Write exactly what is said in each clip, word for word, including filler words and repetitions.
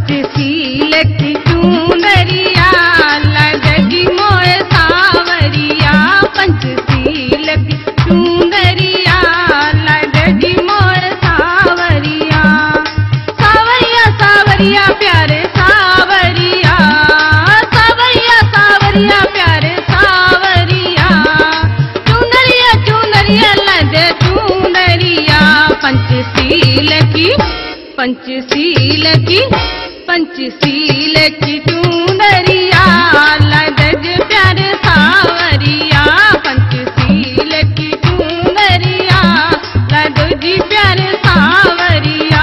पंचशील की चुनरिया लगगी मोए सावरिया। पंचशील की चुनरिया लगगी मोए सावरिया। सावरिया सावरिया प्यारे सावरिया। सावरिया सावरिया प्यारे सावरिया। चुनरिया चुनरिया लगे चुनरिया। पंचशील की पंचशील की पंचशील की चुनरिया लगग प्यारे सावरिया। पंचशील की चुनरिया लगग प्यारे सावरिया।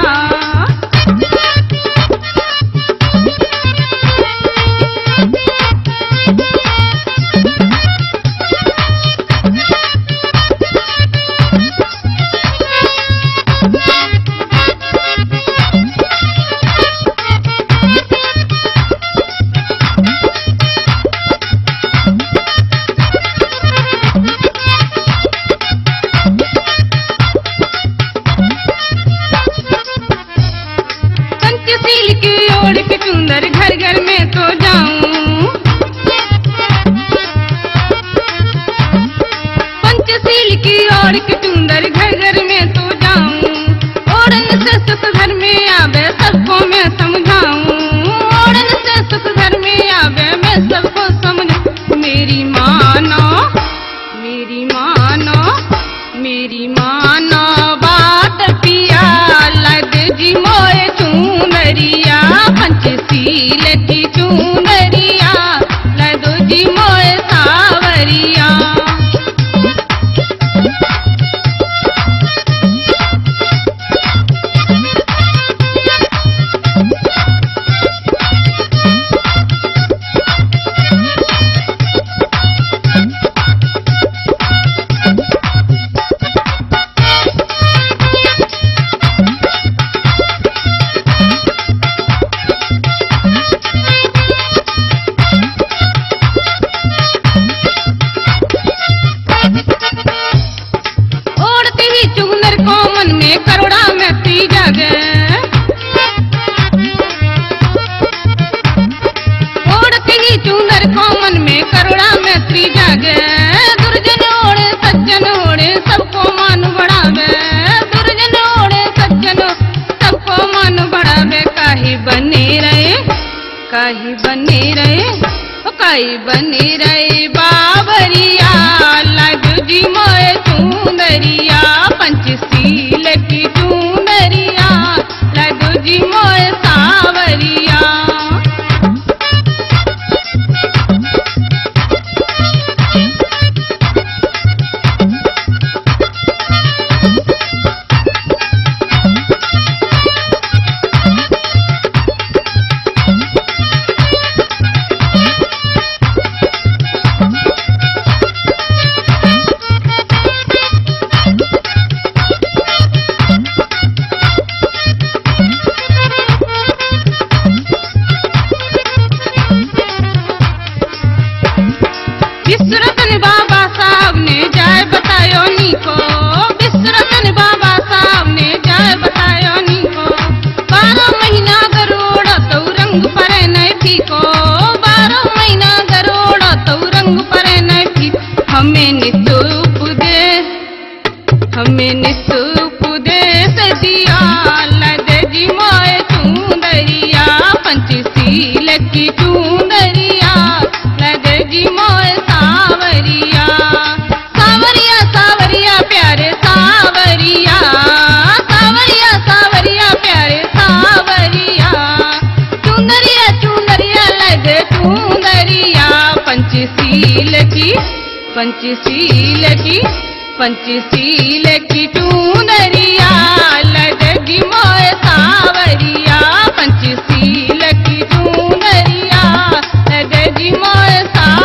पंचशील की ओढ़ के चुंदर घर घर में तो जाऊं। पंचशील की ओढ़ के चुंदर घर घर में तो जाऊं। ओढ़न से सुख घर में आवे सबको मैं समझाऊं। ओढ़न से सुख घर में आवे मैं सबको समझाऊं। मेरी मानो मेरी मानो मेरी मानो बात पिया लग जी मोए चुनरिया। पंचशील की चुनरिया लगो जी मोए सावरिया। चुनर को मन में करुणा में ती जागे। ओढ़ते ही चुनर को मन में करुणा में ती जागे। दुर्जन ओढ़े सज्जन ओढ़े सबको मान बढ़ावे। दुर्जन ओढ़े सज्जन सबको मान बढ़ावे। काहे बने रहे काहे बने रहे ओ काहे बने रहे बाबरिया लग जी मोए चुनरिया। पंचशील की चुनरिया लगो जी मोए सावरिया। विश्वरतन बाबा साहब ने जाय बतायो नी को। विश्वरतन बाबा साहब ने जाय बतायो नी को। बारह महीना गरोड़ तो रंग परे नहीं फीको। बारह महीना गरोड़ तो रंग परे नहीं फीको। हमें नित्य उपदेश हमें नित्य उपदेश दिया लगे जी मोए चुनरिया। पंचशील की चुनरिया लगे जी मोए सावरिया। सावरिया सावरिया प्यारे सावरिया। सावरिया सावरिया प्यारे सावरिया। चुनरिया चुनरिया लगे चुनरिया। पंचशील की पंचशील की पंचशील की चुनरिया लगगी मोए सावरिया। पंचशील की चुनरिया लगगी मोए सावरिया।